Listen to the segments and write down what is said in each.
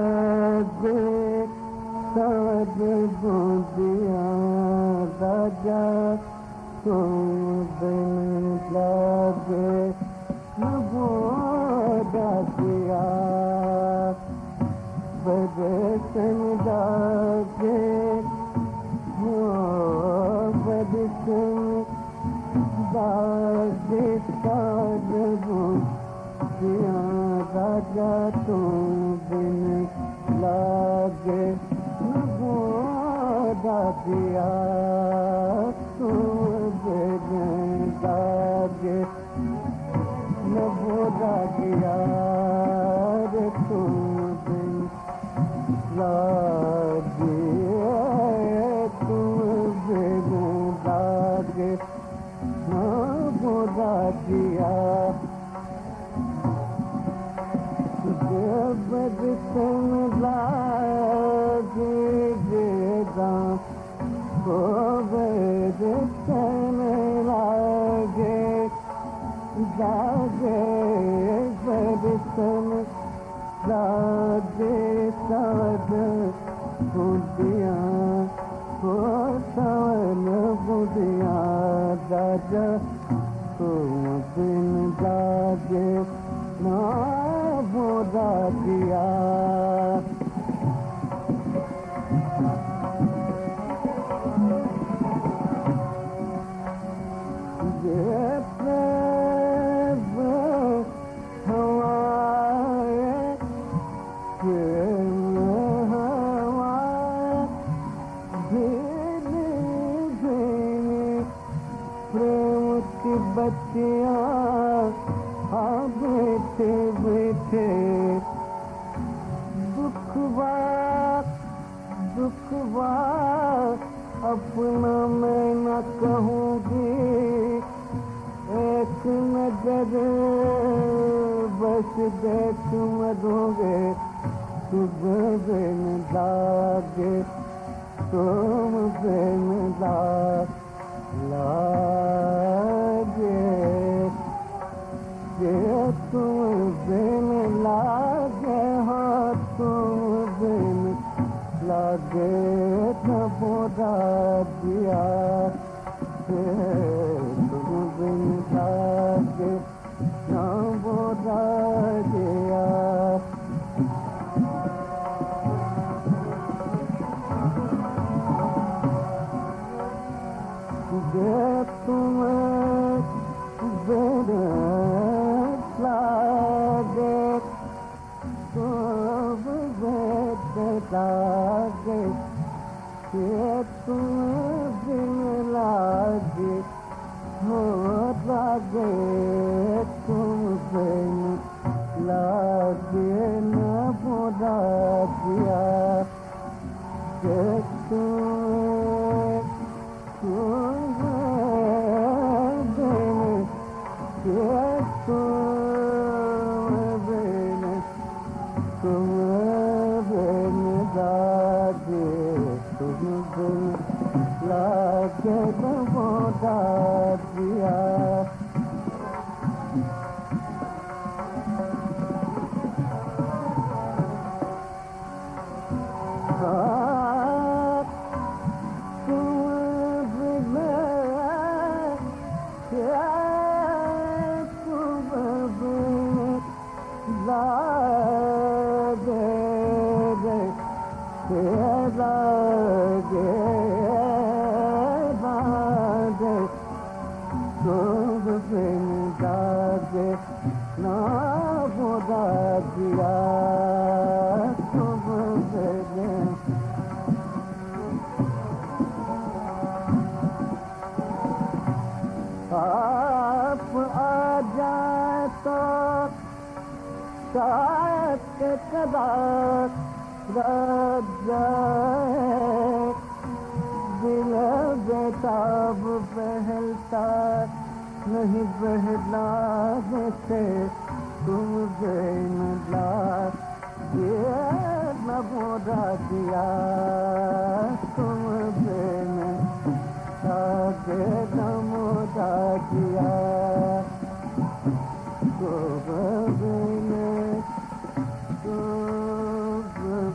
साद बूंदिया राजा तो दिन लागे न बोदा दिया बदसन लागे हो बदसन लागे साद बूंदिया राजा तो दिन लागे न बोदा दिया तू दिन लागे न बोदा दिया रे तू दिन लागे तू दिन लागे न बोदा दिया बदसन लागे बेदा को बदसन लागे जागे बदसन लागे साद बुदिया हो सावन बुदिया राजा तुम दिन लागे ना बोदा दिया ये प्रेम हवाए प्रेम हवाए धीरे धीरे प्रेम की बत्तियाँ बैठे बैठे दुखवा अपना मैं न कहूँगी एक नजर बस देख मरोगे सुबह दिन लागे तुम दिन लागे तुम दिन लागे हो तुम दिन लागे न बोदा दिया तुम दिन लागे न बोदा दिया तुम दिन लागे तुम लागे तुम दिन लागे हो लागे तुम दिन लागे न बोदा दिया लागे न बोदा दिया ना बोदा दिया तुम आप आ जाए तो शायद कदा जाए दिल बेताब बहलता नहीं बहला जैसे तुम बेन लागे न बोदा दिया तुम बेन लागे न बोदा दिया तुम बेन तुम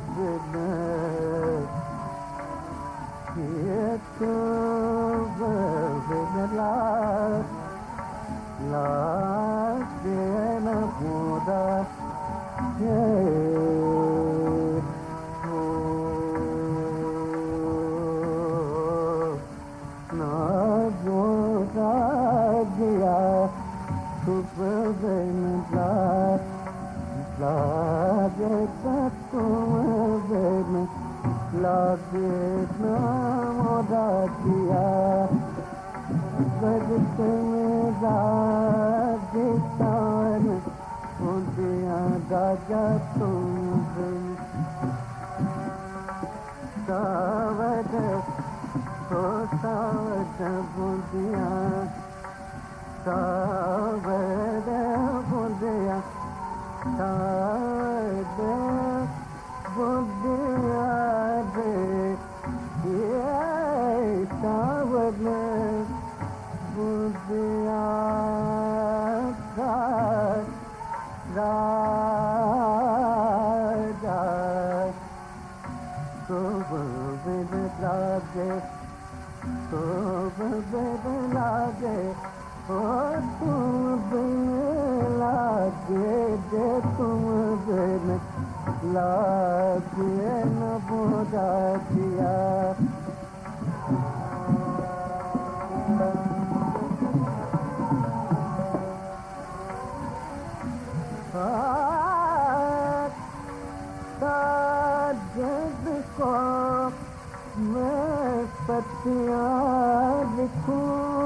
लागे ना मोरा जिया बरसे में राजस्थान बुंदिया राजा तुम बिन सावध हो सावध बुंदिया सावध बुंदिया सावध बुंदिया रे ये सावध बुंदिया राजा खूब बिन लागे खूब बिन लागे ओ तुम बिन लागे जे तुम बिन लागे न बुझा दिया जब को मैं पतियाँ लिखूं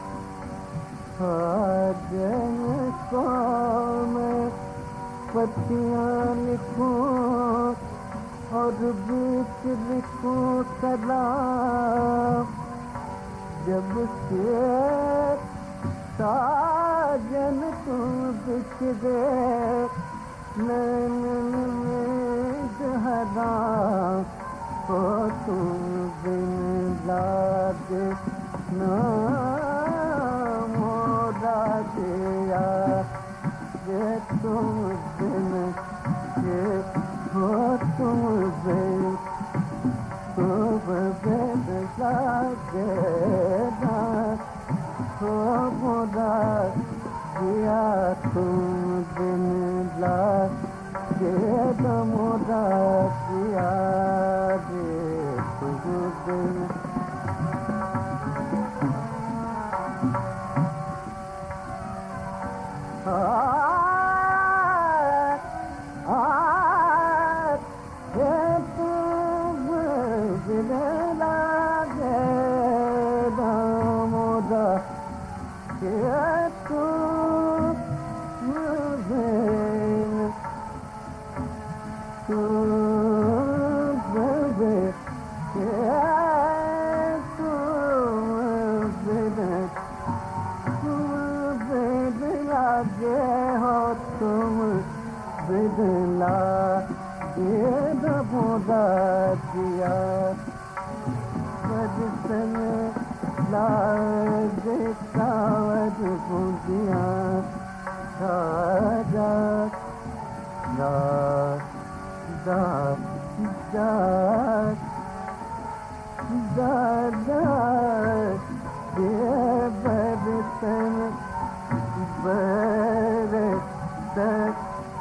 जब को मैं पतियाँ लिखूं और बीच लिखूं सलाम जब से साजन तुम बिछड़े नैन में जहरा हो तुम बिन लागे ना मोरा दिया ये तुम बिन ये हो तुम बिन लागे ना हो मोरा दिया तुम बिन लागे ना मोरा दिया रे तुम बिन बिदला ये बोदा दिया बदसन लागे सावध बुंदिया राजा दा दा दा दा दा ये बदसन बरसत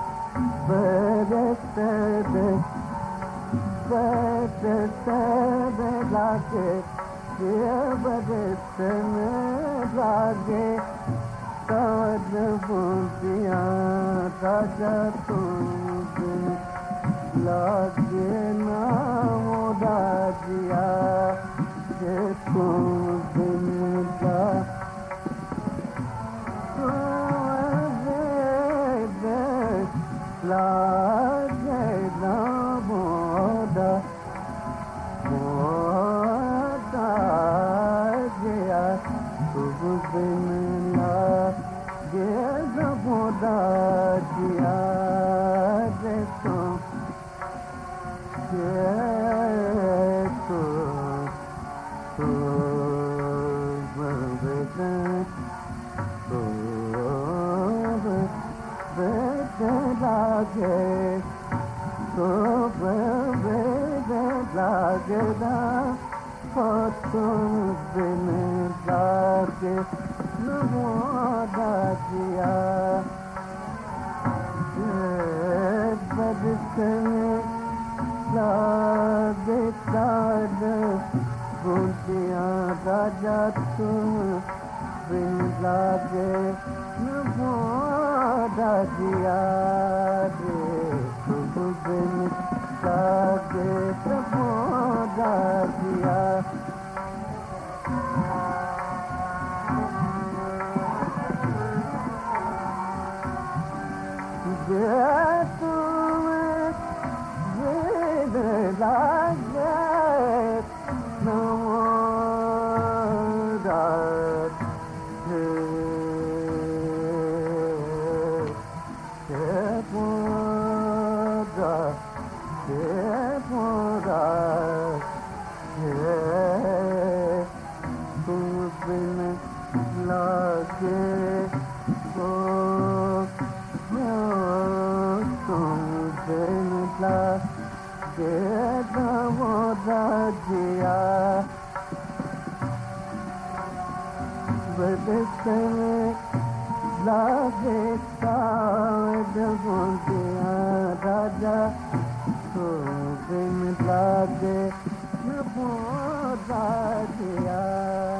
बरसत बरसत लागे ये बरसन लागे सावध बुंदिया राजा तुम लागे ना मोरा जिया जे तुम बिन लागे ना मोरा मोरा जिया तुम बिन लागे ना मोरा जिया रे तुम लागे तो लागदा हो तुम बिन लागे न मोरा जिया बरसन लागे सावध बुंदिया राजा तुम बिन लागे न मोरा जिया रे तुम बिन लागे न लागे राजा तो बिन लागे न राजिया